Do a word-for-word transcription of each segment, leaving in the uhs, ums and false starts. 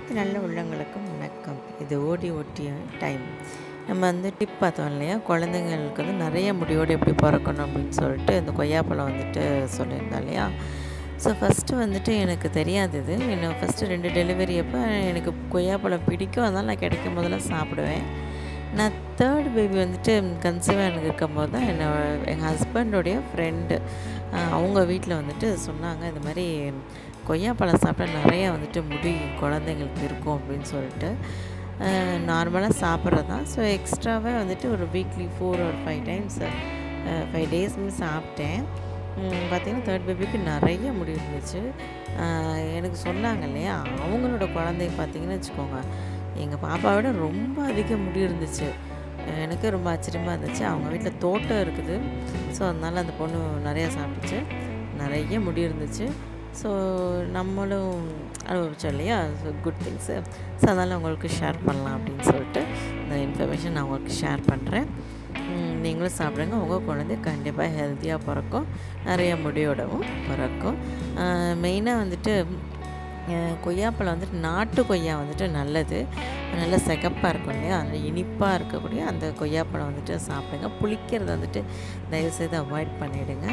அனைத்து நல்ல உள்ளங்களுக்கும் வணக்கம். இது ஓடி ஓட்டிய டைம். நம்ம வந்து டிப் பார்த்தோம் இல்லையா, குழந்தைங்களுக்கு வந்து நிறைய முடியோடு எப்படி பிறக்கணும் அப்படின்னு சொல்லிட்டு இந்த கொய்யாப்பழம் வந்துட்டு சொல்லியிருந்தோம் இல்லையா. ஸோ ஃபஸ்ட்டு வந்துட்டு எனக்கு தெரியாது இது. என்ன ஃபஸ்ட்டு ரெண்டு டெலிவரி அப்போ எனக்கு கொய்யாப்பழம் பிடிக்கும், அதனால் நான் கிடைக்கும் போதெல்லாம் சாப்பிடுவேன். நான் தேர்ட் பேபி வந்துட்டு கன்சீவாக எனக்கு இருக்கும்போது தான் என்ன எங்கள் ஹஸ்பண்டோடைய ஃப்ரெண்டு அவங்க வீட்டில் வந்துட்டு சொன்னாங்க, இது மாதிரி கொய்யாப்பழம் சாப்பிட்டா நிறையா வந்துட்டு முடி குழந்தைங்களுக்கு இருக்கும் அப்படின்னு சொல்லிட்டு. நார்மலாக சாப்பிட்றது தான். ஸோ எக்ஸ்ட்ராவாக வந்துட்டு ஒரு வீக்லி ஃபோர் ஒரு ஃபைவ் டைம்ஸ் ஃபைவ் டேஸ்மே சாப்பிட்டேன். பார்த்திங்கன்னா தேர்ட் பேபிக்கு நிறைய முடி இருந்துச்சு. எனக்கு சொன்னாங்க இல்லையா, அவங்களோட குழந்தை பார்த்திங்கன்னு வச்சுக்கோங்க, எங்கள் பாப்பாவை விட ரொம்ப அதிக முடி இருந்துச்சு. எனக்கு ரொம்ப ஆச்சரியமாக இருந்துச்சு. அவங்க வீட்டில் தோட்டம் இருக்குது. ஸோ அதனால் அந்த பொண்ணு நிறையா சாப்பிட்டுச்சு, நிறைய முடி இருந்துச்சு. ஸோ நம்மளும் அனுபவிச்சோம் இல்லையா, ஸோ குட் திங்ஸு. ஸோ அதனால் உங்களுக்கு ஷேர் பண்ணலாம் அப்படின்னு சொல்லிட்டு இந்த இன்ஃபர்மேஷன் நான் உங்களுக்கு ஷேர் பண்ணுறேன். நீங்களும் சாப்பிடுங்க, உங்கள் குழந்தை கண்டிப்பாக ஹெல்த்தியாக பிறக்கும், நிறைய முடியோடவும் பிறக்கும். மெயினாக வந்துட்டு கொய்யாப்பழம் வந்துட்டு நாட்டு கொய்யா வந்துட்டு நல்லது, நல்ல சிகப்பாக இருக்கும் இல்லையா, அந்த இனிப்பாக இருக்கக்கூடிய அந்த கொய்யாப்பழம் வந்துட்டு சாப்பிடுங்க. புளிக்கிறத வந்துட்டு தயவுசெய்து அவாய்ட் பண்ணிவிடுங்க.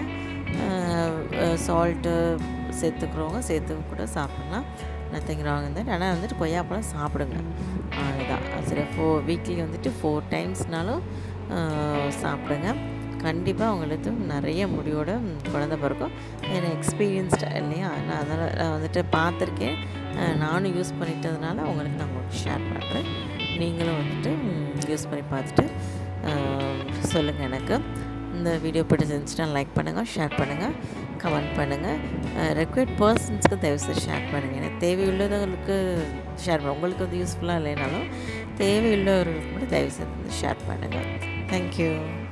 சால்ட்டு சேர்த்துக்கிறவங்க சேர்த்து கூட சாப்பிட்லாம், நத்திங் ராங் இருந்தது. ஆனால் வந்துட்டு கொய்யாப்பழம் சாப்பிடுங்க, அதுதான் சரி. ஃபோர் வீக்லி வந்துட்டு ஃபோர் டைம்ஸ்னாலும் சாப்பிடுங்க. கண்டிப்பாக உங்களுக்கு நிறைய முடியோட குழந்த பிறக்கும். எனக்கு எக்ஸ்பீரியன்ஸ்டு இல்லையா, நான் அதனால் நான் வந்துட்டு பார்த்துருக்கேன், நானும் யூஸ் பண்ணிட்டதுனால உங்களுக்கு நான் உங்களுக்கு ஷேர் பண்ணுறேன். நீங்களும் வந்துட்டு யூஸ் பண்ணி பார்த்துட்டு சொல்லுங்கள் எனக்கு. இந்த வீடியோ பிடிச்சிருந்துச்சுன்னா லைக் பண்ணுங்கள், ஷேர் பண்ணுங்கள், கமெண்ட் பண்ணுங்கள். ரெக்வயர்ட் பர்சன்ஸ்க்கு தயவுசெய்து ஷேர் பண்ணுங்கள். எனக்கு தேவையுள்ளவர்களுக்கு ஷேர் பண்ணுங்கள். உங்களுக்கு வந்து யூஸ்ஃபுல்லாக இல்லைனாலும் தேவையுள்ளவர்களுக்கு மட்டும் தயவுசெய்து ஷேர் பண்ணுங்கள். தேங்க்யூ.